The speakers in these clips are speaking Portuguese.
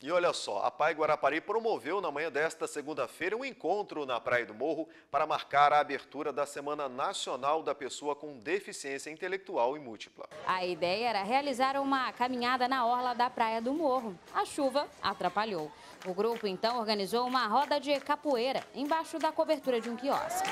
E olha só, a PAI Guarapari promoveu na manhã desta segunda-feira um encontro na Praia do Morro para marcar a abertura da Semana Nacional da Pessoa com Deficiência Intelectual e Múltipla. A ideia era realizar uma caminhada na orla da Praia do Morro. A chuva atrapalhou. O grupo então organizou uma roda de capoeira embaixo da cobertura de um quiosque.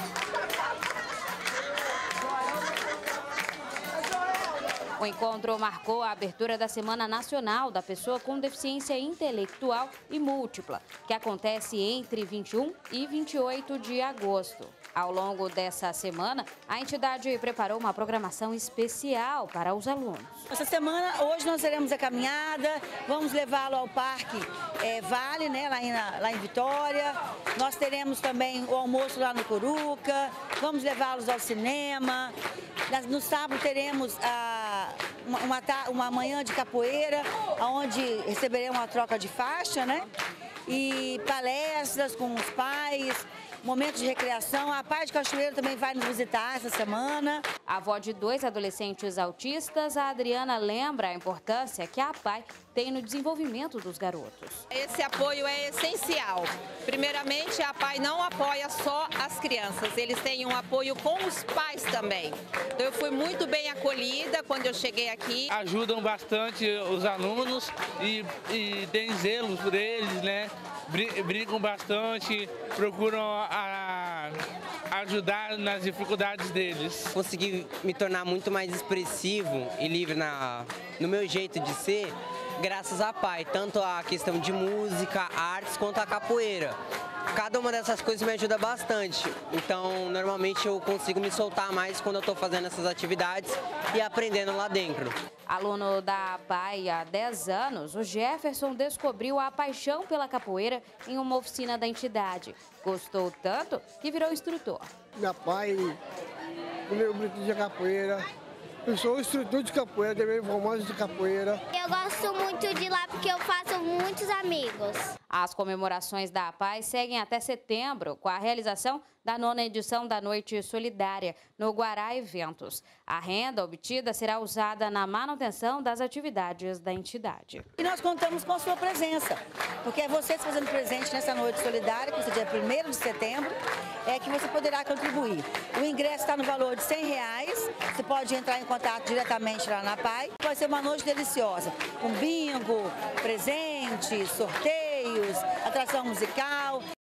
O encontro marcou a abertura da Semana Nacional da Pessoa com Deficiência Intelectual e Múltipla, que acontece entre 21 e 28 de agosto. Ao longo dessa semana, a entidade preparou uma programação especial para os alunos. Essa semana, hoje nós teremos a caminhada, vamos levá-lo ao Parque Vale, né, lá em Vitória. Nós teremos também o almoço lá no Coruca, vamos levá-los ao cinema. No sábado teremos uma manhã de capoeira, onde receberemos uma troca de faixa, né? E palestras com os pais, momentos de recreação. A PAI de Cachoeiro também vai nos visitar essa semana. A avó de 2 adolescentes autistas, a Adriana, lembra a importância que a PAI tem no desenvolvimento dos garotos. Esse apoio é essencial. Primeiramente, a PAI não apoia só as crianças, eles têm um apoio com os pais também. Então, eu fui muito bem acolhida quando eu cheguei aqui. Ajudam bastante os alunos e têm zelo por eles, né? Brincam bastante, procuram ajudar nas dificuldades deles. Consegui me tornar muito mais expressivo e livre no meu jeito de ser, graças à PAI, tanto a questão de música, artes, quanto a capoeira. Cada uma dessas coisas me ajuda bastante, então normalmente eu consigo me soltar mais quando eu estou fazendo essas atividades e aprendendo lá dentro. Aluno da PAI há 10 anos, o Jefferson descobriu a paixão pela capoeira em uma oficina da entidade. Gostou tanto que virou instrutor. Minha PAI, eu brinco de capoeira. Eu sou instrutor de capoeira, também famoso de capoeira. Eu gosto muito de lá porque eu faço muitos amigos. As comemorações da PAI seguem até setembro, com a realização da 9ª edição da Noite Solidária, no Guará Eventos. A renda obtida será usada na manutenção das atividades da entidade. E nós contamos com a sua presença, porque é você se fazendo presente nessa Noite Solidária, que vai ser dia 1º de setembro, que você poderá contribuir. O ingresso está no valor de R$100, você pode entrar em contato diretamente lá na PAI. Vai ser uma noite deliciosa, com bingo, presentes, sorteios, atração musical.